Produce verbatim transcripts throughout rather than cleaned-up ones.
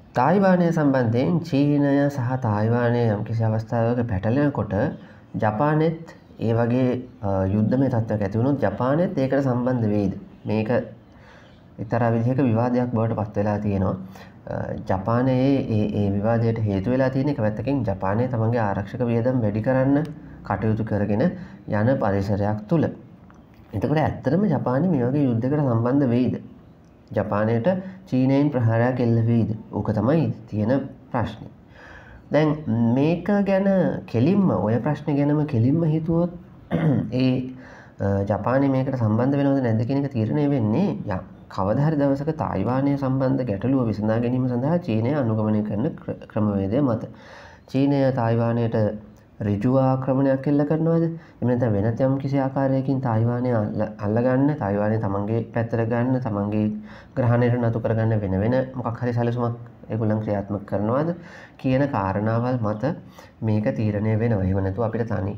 තායිවානය සම්බන්ධයෙන් චීනය සහ තායිවානය යම්කිසි අවස්ථාවක පැටලෙනකොට ජපානෙත් ඒ වගේ යුද්ධමය තත්ත්වයක් ඇති වුණොත් ජපානෙත් ඒකට සම්බන්ධ වෙයිද? මේක එක්තරා විදිහක විවාදයක් බවට පත් වෙලා තියෙනවා. ජපානයේ ඒ ඒ විවාදයට හේතු වෙලා තියෙන එක පැත්තකින් ජපානය තමන්ගේ ආරක්ෂක වියදම් වැඩි කරන්න කටයුතු කරගෙන යන පරිසරයක් තුල. එතකොට ඇත්තටම ජපානය මේ වගේ යුද්ධයකට සම්බන්ධ වෙයිද? ජපානයට චීනයෙන් ප්‍රහාරයක් එල්ල වෙයිද? ඕක තමයි තියෙන ප්‍රශ්නේ. දැන් මේක ගැන කෙලින්ම ඔය ප්‍රශ්නේ ගැනම කෙලින්ම හිතුවොත් ඒ ජපානය මේකට සම්බන්ධ වෙනවද නැද්ද කියන එක තීරණය වෙන්නේ යා කවදා හරි දවසක තායිවානය සම්බන්ධ ගැටලුව විසඳා ගැනීම සඳහා චීනය අනුගමනය කරන ක්‍රමවේදය මත. චීනය තායිවානයට ඍජු ආක්‍රමණයක් එල්ල කරනවද? එහෙම නැත්නම් වෙනත් යම් කිසි ආකාරයකින් තායිවානය අල්ලගන්න, තායිවානය තමන්ගේ පැත්තට ගන්න, තමන්ගේ ග්‍රහණයට නතු කරගන්න වෙන වෙන මොකක් හරි සැලසුමක් ඒගොල්ලන් ක්‍රියාත්මක කරනවද කියන කාරණාවල් මත මේක තීරණය වෙනවා. එහෙම නැතුව අපිට තනි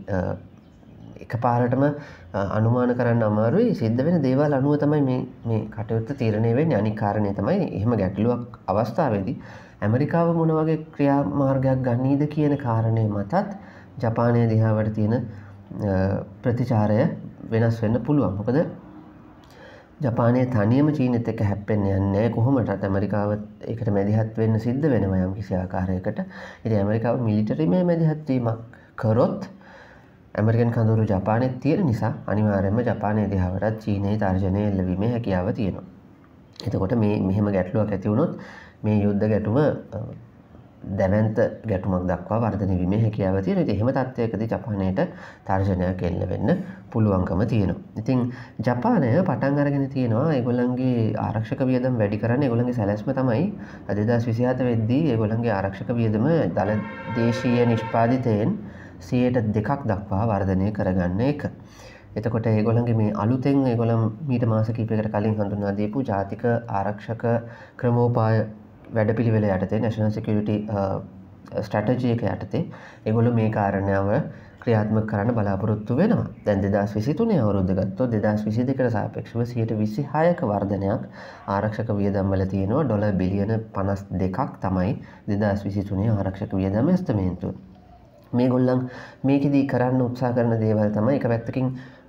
එකපාරටම අනුමාන කරන්න අමාරුයි. සිද්ධ වෙන දේවල් අනුව තමයි මේ මේ කටයුත්ත තීරණය වෙන්නේ. අනික් කාරණේ තමයි එහෙම ගැටලුවක් අවස්ථාවේදී ඇමරිකාව මොන වගේ ක්‍රියාමාර්ගයක් ගන්නීද කියන කාරණේ මතත් ජපානය දිහාවට තියෙන ප්‍රතිචාරය වෙනස් වෙන්න පුළුවන්. මොකද ජපානය තනියම චීනෙත් එක්ක හැප්පෙන්න යන්නේ කොහොමදත් ඇමරිකාව ඒකට මැදිහත් වෙන්න සිද්ධ වෙනවා යම් කිසි ආකාරයකට. ඉතින් ඇමරිකාව මිලිටරිමේ මැදිහත් වීමක් කරොත් ඇමරිකන් කඳවුරු ජපානයේ තියෙන නිසා අනිවාර්යයෙන්ම ජපානයේ දිහාවටත් චීනයේ තර්ජනය එල්ලවීමේ හැකියාව තියෙනවා. එතකොට මේ මෙහෙම ගැටලුවක් ඇති වුණොත් මේ යුද්ධ ගැටුම දැවැන්ත ගැටුමක් දක්වා වර්ධනය වීමේ හැකියාව තියෙනවා. ඉතින් එහෙම තත්ත්වයකදී ජපානයට තර්ජනයක් එල්ල වෙන්න පුළුවන්කම තියෙනවා. ඉතින් ජපානය පටන් අරගෙන තියෙනවා ඒගොල්ලන්ගේ ආරක්ෂක වියදම් වැඩි කරන්න. ඒගොල්ලන්ගේ සැලැස්ම තමයි දෙදාස් විසිහත වෙද්දී ඒගොල්ලන්ගේ ආරක්ෂක වියදම දල දේශීය නිෂ්පාදිතයෙන් සියයට දෙකක් දක්වා වර්ධනය කරගන්න එක. එතකොට ඒගොල්ලන්ගේ මේ අලුතෙන් ඒගොල්ලන් මීට මාස කිහිපයකට කලින් හඳුන්වා දීපු ජාතික ආරක්ෂක ක්‍රමෝපාය වැඩපිළිවෙල යටතේ National Security Strategy එක යටතේ ඒගොල්ලෝ මේ කාරණාව ක්‍රියාත්මක කරන්න බලාපොරොත්තු වෙනවා. දැන් දෙදාස් විසිතුනේ අවුරුද්ද ගත්තොත් දෙදාස් විසිදෙකට සාපේක්ෂව සියයට විසිහයක වර්ධනයක් ආරක්ෂක වියදම් වල තියෙනවා. ඩොලර් බිලියන පනස් දෙකක් තමයි දෙදාස් විසිතුනේ ආරක්ෂක වියදම් ඇස්තමේන්තුව. මේගොල්ලන් මේකෙදී කරන්න උත්සාහ කරන දේවල් තමයි එක පැත්තකින්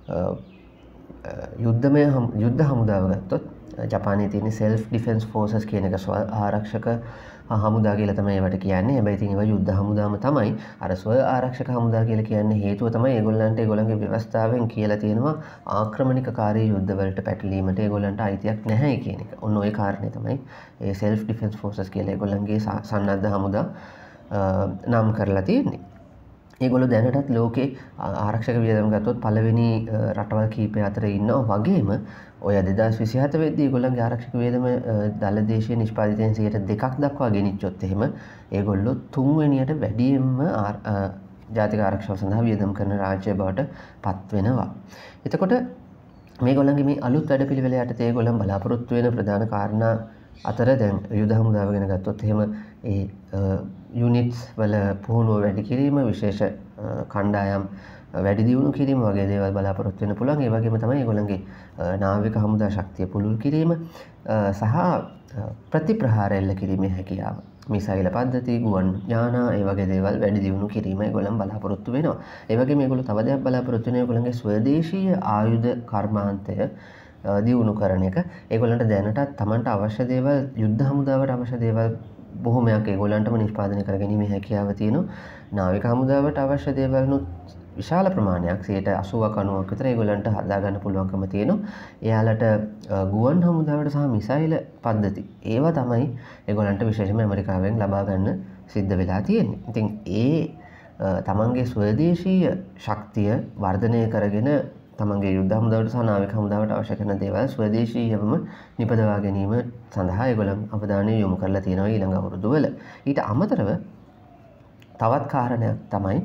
යුද්ධමය යුද්ධ හමුදාව ගත්තොත් ජපානයේ තියෙන self defense forces කියන එක ස්ව ආරක්ෂක හමුදා කියලා තමයි ඒවට කියන්නේ. හැබැයි ඉතින් ඒවා යුද්ධ හමුදාම තමයි. අර ස්ව ආරක්ෂක හමුදා කියලා කියන්නේ හේතුව තමයි ඒගොල්ලන්ට ඒගොල්ලන්ගේ ව්‍යවස්ථාවෙන් කියලා තියෙනවා ආක්‍රමණිකකාරී යුද්ධ වලට පැටලීමට ඒගොල්ලන්ට අයිතියක් නැහැ කියන එක. ඔන්න ඔය කාරණේ තමයි ඒ self defense forces කියලා ඒගොල්ලන්ගේ සන්නද්ධ හමුදා නම් කරලා තියෙන්නේ. ඒගොල්ලෝ දැනටත් ලෝකේ ආරක්ෂක වියදම් ගත්තොත් පළවෙනි රටවල් කීපය අතර ඉන්නවා වගේම ඔය දෙදාස් විසිහත වෙද්දී ඒගොල්ලන්ගේ ආරක්ෂක වියදම දළ දේශීය නිෂ්පාදිතයෙන් සියයට දෙකක් දක්වා ගෙනිච්චොත් එහෙම ඒගොල්ලෝ තුන්වෙනියට වැඩියෙන්ම ජාතික ආරක්ෂාව සඳහා වියදම් කරන රාජ්‍ය බවට පත් වෙනවා. එතකොට මේගොල්ලන්ගේ මේ අලුත් වැඩපිළිවෙල යටතේ ඒගොල්ලන් බලාපොරොත්තු වෙන ප්‍රධාන කාරණා අතර දැන් යුද හමුදාව ගැන ගත්තොත් එහෙම ඒ යුනිට්ස් වල පුහුණුව වැඩි කිරීම, විශේෂ කණ්ඩායම් වැඩි දියුණු කිරීම වගේ දේවල් බලාපොරොත්තු වෙන්න පුළුවන්. ඒ වගේම තමයි ඒගොල්ලන්ගේ නාවික හමුදා ශක්තිය පුළුල් කිරීම සහ ප්‍රතිප්‍රහාර එල්ල කිරීමේ හැකියාව. මිසයිල පද්ධති, ගුවන් යාන ඒ වගේ දේවල් වැඩි දියුණු කිරීම ඒගොල්ලන් බලාපොරොත්තු වෙනවා. ඒ වගේම ඒගොල්ලෝ තව දෙයක් බලාපොරොත්තු වෙනවා ඒගොල්ලන්ගේ ස්වදේශීය ආයුධ කර්මාන්තය දියුණු කරන එක. ඒගොල්ලන්ට දැනටත් Tamanට අවශ්‍ය දේවල් යුද්ධ හමුදාවට අවශ්‍ය දේවල් බොහොමයක් ඒගොල්ලන්ටම නිෂ්පාදනය කරගැනීමේ හැකියාව තියෙනවා. නාවික හමුදාවට අවශ්‍ය දේවල්නුත් විශාල ප්‍රමාණයක් සියයට අසූවක් අනූවක් විතර ඒගොල්ලන්ට හදාගන්න පුළුවන්කම තියෙනවා. එයාලට ගුවන් හමුදාවට සහ මිසයිල පද්ධති ඒවා තමයි ඒගොල්ලන්ට විශේෂයෙන්ම ඇමරිකාවෙන් ලබා ගන්න සිද්ධ වෙලා තියෙන්නේ. ඉතින් ඒ තමන්ගේ ස්වදේශීය ශක්තිය වර්ධනය කරගෙන තමන්ගේ යුද්ධ හමුදාවට සහ නාවික හමුදාවට අවශ්‍ය කරන දේවල් ස්වදේශීයවම නිපදවා ගැනීම සඳහා ඒගොල්ලන් අවධානය යොමු කරලා තියෙනවා ඊළඟ අවුරුදු වල. ඊට අමතරව තවත් කාරණයක් තමයි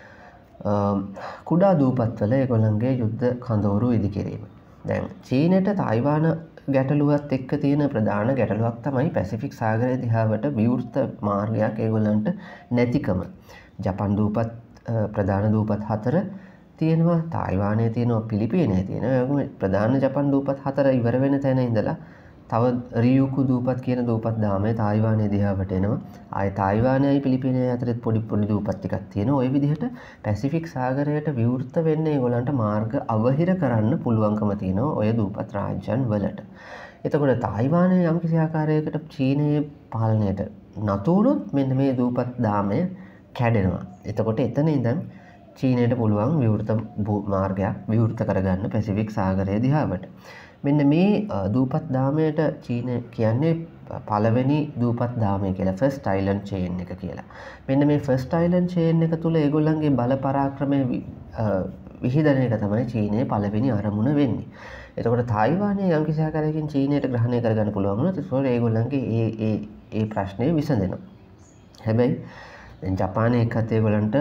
කුඩා දූපත්වල ඒගොල්ලන්ගේ යුද්ධ කඳවුරු ඉදිකිරීම. දැන් චීනයට තායිවාන ගැටලුවත් එක්ක තියෙන ප්‍රධාන ගැටලුවක් තමයි පැසිෆික් සාගරය දිහාවට විවෘත මාර්ගයක් ඒගොල්ලන්ට නැතිකම. ජපන් දූපත් ප්‍රධාන දූපත් හතර තියෙනවා, තායිවානයේ තියෙනවා, පිලිපීනයේ තියෙනවා. ප්‍රධාන ජපන් දූපත් හතර ඉවර වෙන තැන ඉඳලා තව රියුකු දූපත් කියන දූපත් දාමය තායිවානයේ දිහාවට එනවා. ආයේ තායිවානයයි පිලිපිනයයි අතරේ පොඩි පොඩි දූපත් ටිකක් තියෙනවා. ওই විදිහට පැසිෆික් සාගරයට විවෘත වෙන්න ඒගොල්ලන්ට මාර්ග අවහිර කරන්න පුළුවන්කම තියෙනවා ওই දූපත් රාජ්‍යයන් වලට. එතකොට තායිවානය යම්කිසි ආකාරයකට චීනයේ පාලනයට නතු වුණොත් මෙන්න මේ දූපත් දාමය කැඩෙනවා. එතකොට එතන ඉඳන් චීනයට පුළුවන් විවෘත මාර්ගයක් විවෘත කරගන්න පැසිෆික් සාගරය දිහාවට. මෙන්න මේ දූපත් දාමයට චීන කියන්නේ පළවෙනි දූපත් දාමය කියලා ෆස්ට් අයිලන්ඩ් චේන් එක කියලා. මෙන්න මේ ෆස්ට් අයිලන්ඩ් චේන් එක තුල ඒගොල්ලන්ගේ බල පරාක්‍රමය විහිදන එක තමයි චීනයේ පළවෙනි අරමුණ වෙන්නේ. එතකොට තායිවානය යම්කිසි ආකාරයකින් චීනයට ග්‍රහණය කරගන්න පුළුවන් වුණොත් ඒකෝර ඒගොල්ලන්ගේ ඒ ඒ ඒ ප්‍රශ්නේ විසඳෙනවා. හැබැයි දැන් ජපානයේ එක්කත් ඒගොල්ලන්ට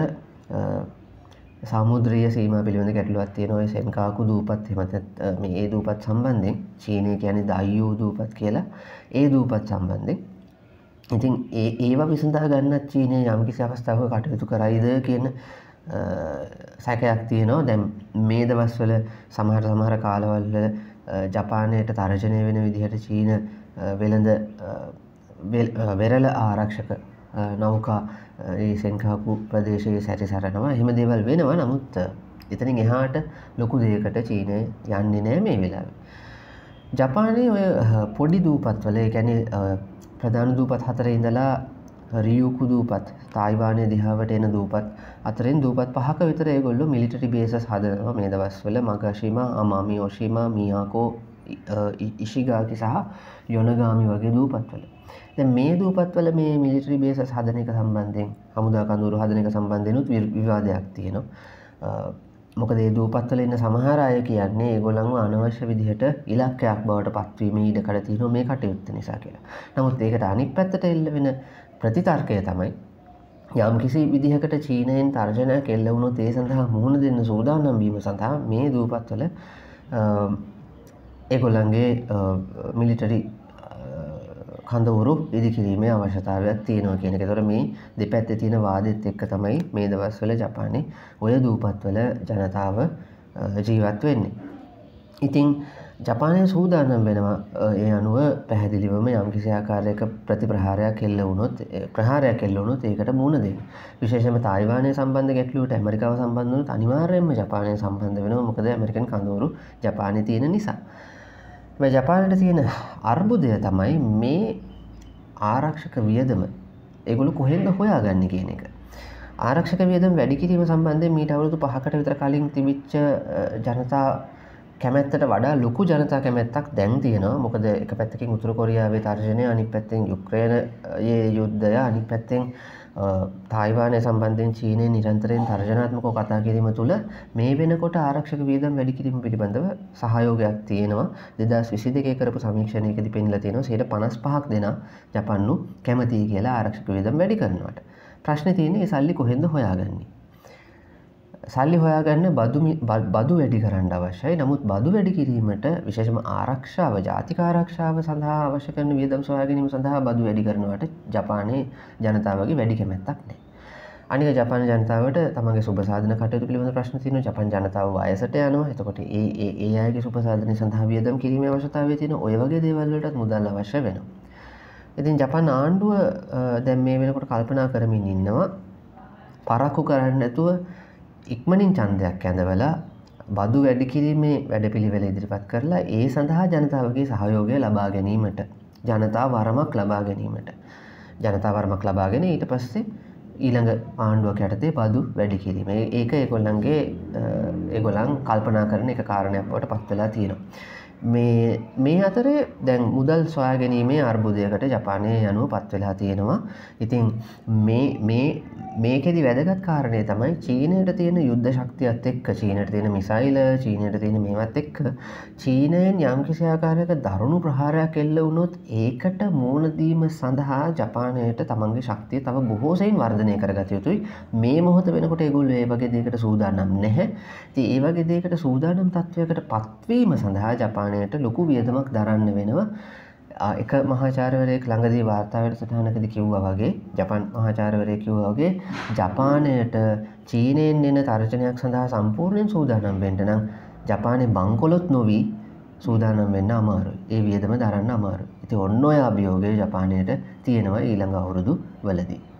සමුද්‍රීය සීමා පිළිබඳ ගැටලුවක් තියෙනවා. ඒ සෙන්කාකු දූපත් එහෙම මේ ඒ දූපත් සම්බන්ධයෙන් චීනය කියන්නේ දායියෝ දූපත් කියලා ඒ දූපත් සම්බන්ධයෙන්. ඉතින් ඒ ඒවා විසඳා ගන්නත් චීනය යම්කිසි අවස්ථාවක කටයුතු කරයිද කියන සැකයක් තියෙනවා. දැන් මේ දවස්වල සමහර සමහර කාලවල ජපානයට තර්ජනය වෙන විදිහට චීන වෙළඳ වෙරළ ආරක්ෂක නෞකා ඒ සෙන්කාකු ප්‍රදේශයේ සැරිසරනවා. එහෙම දේවල් වෙනවා. නමුත් එතනින් එහාට ලොකු දෙයකට චීනය යන්නේ නැහැ මේ වෙලාවේ. ජපානයේ ඔය පොඩි දූපත්වල ඒ කියන්නේ ප්‍රධාන දූපත් හතරේ ඉඳලා රියුකු දූපත් තායිවානයේ දිහාවට එන දූපත් අතරින් දූපත් පහක විතර ඒගොල්ලෝ මිලිටරි බේසස් හදනවා මේ දවස්වල. මගාෂිමා, අමාමි ඔෂිමා, මියාකෝ, ඉෂිගාකි සහ යොනගාමි වගේ දූපත්වල. දැන් මේ දූපත්වල මේ මිලිටරි බේසස් හදන එක සම්බන්ධයෙන් හමුදා කඳවුරු හදන එක සම්බන්ධෙනුත් විවාදයක් තියෙනවා. මොකද මේ දූපත්වල ඉන්න සමහර අය කියන්නේ ඒගොල්ලන්ව අනවශ්‍ය විදිහට ඉලක්කයක් බවට පත්වීමේ ඉඩකඩ තියෙනවා මේ කටයුත්ත නිසා කියලා. නමුත් ඒකට අනිත් පැත්තට එල්ල වෙන ප්‍රතිතර්කය තමයි යම් කිසි විදිහකට චීනයෙන් තර්ජනයක් එල්ල වුණොත් ඒ සඳහා මුහුණ දෙන්න සූදානම් වීම සඳහා මේ දූපත්වල ඒගොල්ලන්ගේ මිලිටරි කඳවුරු ඉදිකිරීමේ අවශ්‍යතාවයක් තියෙනවා කියන එක. ඒතර මේ දෙපැත්තේ තියෙන වාදෙත් එක්ක තමයි මේ දවස්වල ජපානයේ ඔය දූපත්වල ජනතාව ජීවත් වෙන්නේ. ඉතින් ජපානයේ සූදානම් වෙනවා ඒ අනුව පැහැදිලිවම යම්කිසි ආකාරයක ප්‍රතිප්‍රහාරයක් එල්ල වුණොත් ප්‍රහාරයක් එල්ල වුණොත් ඒකට මුහුණ දෙන්න. විශේෂයෙන්ම තායිවානය සම්බන්ධ ගැටලුවට ඇමරිකාව සම්බන්ධ වුණොත් අනිවාර්යයෙන්ම ජපානය සම්බන්ධ වෙනවා. මොකද ඇමරිකන් කඳවුරු ජපානයේ තියෙන නිසා. මේ ජපානයේ තියෙන අර්බුදය තමයි මේ ආරක්ෂක වියදම ඒගොල්ලෝ කොහෙන්ද හොයාගන්නේ කියන එක. ආරක්ෂක වියදම වැඩි කිරීම සම්බන්ධයෙන් මීට අවුරුදු පහකට විතර කලින් තිබිච්ච ජනතා කැමැත්තට වඩා ලොකු ජනතා කැමැත්තක් දැන් තියෙනවා. මොකද එක පැත්තකින් උතුරු කොරියාවේ තර්ජනය, අනිත් පැත්තෙන් යුක්‍රේනයේ යුද්ධය, අනිත් පැත්තෙන් තායිවානය සම්බන්ධයෙන් චීනය නිරන්තරයෙන් තර්ජනාත්මකව කතා කිරීම තුළ මේ වෙනකොට ආරක්ෂක වියදම් වැඩි කිරීම පිළිබඳව සහයෝගයක් තියෙනවා. දෙදාස් විසි දෙකේ කරපු සමීක්ෂණයකදී පෙන්නලා තියෙනවා සියයට පනස් පහක් දෙනා ජපන්නු කැමතියි කියලා ආරක්ෂක වියදම් වැඩි කරනවට. ප්‍රශ්නේ තියෙන්නේ මේ සල්ලි කොහෙන්ද හොයාගන්නේ? සල්ලි හොයාගන්න බදු බදු වැඩි කරන්න අවශ්‍යයි. නමුත් බදු වැඩි කිරීමට විශේෂම ආරක්ෂාව, ජාතික ආරක්ෂාව සඳහා අවශ්‍ය කරන වියදම් සොයා ගැනීම සඳහා බදු වැඩි කරනවට ජපානයේ ජනතාවගේ වැඩි කැමැත්තක් නැහැ. අනික ජපාන ජනතාවට තමන්ගේ සුබ සාධන කටයුතු පිළිබඳ ප්‍රශ්න තියෙනවා. ජපාන් ජනතාව වයසට යනවා. එතකොට ඒ ඒ ඒ අයගේ සුබ සාධන සඳහා වියදම් කිරීමේ අවශ්‍යතාවය තියෙන ඔය වගේ දේවල් වලටත් මුදල් අවශ්‍ය වෙනවා. ඉතින් ජපාන් ආණ්ඩුව දැන් මේ වෙනකොට කල්පනා කරමින් ඉන්නවා පරක්කු කරන්නේ නැතුව ඉක්මනින් ඡන්දයක් ඇඳවලා බදු වැඩි කිරීමේ වැඩපිළිවෙල ඉදිරිපත් කරලා ඒ සඳහා ජනතාවගේ සහයෝගය ලබා ගැනීමට, ජනතා වරමක් ලබා ගැනීමට, ජනතා වරමක් ලබාගෙන ඊට පස්සේ ඊළඟ ආණ්ඩුවක් යටතේ බදු වැඩි කිරීම. ඒක ඒගොල්ලන්ගේ ඒගොල්ලන් කල්පනා කරන එක කාරණයක් බවට පත් වෙලා තියෙනවා. මේ මේ අතරේ දැන් මුදල් සොයා ගැනීමේ අර්බුදයකට ජපානය යනුව පත් වෙලා තියෙනවා. ඉතින් මේ මේ මේකෙදි වැදගත් කාරණය තමයි චීනයට තියෙන යුද්ධ ශක්තියත් එක්ක, චීනයට තියෙන මිසයිල, චීනයට තියෙන මේවත් එක්ක චීනයෙන් යම්කිසි ආකාරයක දරුණු ප්‍රහාරයක් එල්ල වුණොත් ඒකට මුහුණ දීම සඳහා ජපානයට තමන්ගේ ශක්තිය තව බොහෝ සෙයින් වර්ධනය කරගත යුතුයි. මේ මොහොත වෙනකොට ඒගොල්ලෝ ඒ වගේ දෙයකට සූදානම් නැහැ. ඉතින් ඒ වගේ දෙයකට සූදානම් තත්වයකට පත්වීම සඳහා ජපානයට ලොකු වියදමක් දරන්න වෙනවා. එක මහාචාර්යවරයෙක් ළඟදී වාර්තා වැඩසටහනකදී කිව්වා වගේ, ජපාන් මහාචාර්යවරයෙක් කිව්වා වගේ ජපානයට චීනයෙන් එන තර්ජනයක් සඳහා සම්පූර්ණයෙන් සූදානම් වෙන්න නම් ජපානයේ බංකොලොත් නොවි සූදානම් වෙන්න අමාරුයි. ඒ වියදම දරන්න අමාරුයි. ඉතින් ඔන්න ඔය අභියෝගය ජපානයට තියෙනවා ඊළඟ අවුරුදු වලදී.